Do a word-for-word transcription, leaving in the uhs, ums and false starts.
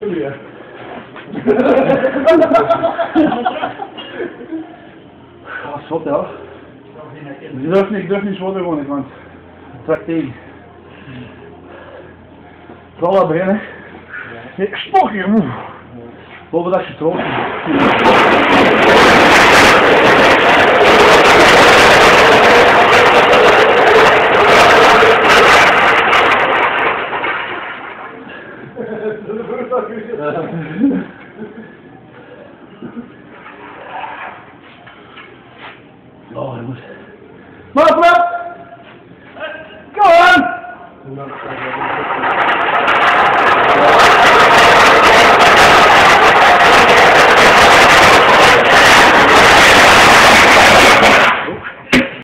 Ja. Ah, zot, ja. Ik durf niet, ik durf niet zwaarder gewoon, want het trekt tegen. Het zal wel beginnen. Nee, stok je, moe. Boven dat je trots. Oh, jongens. Maar, Flap! Kom aan!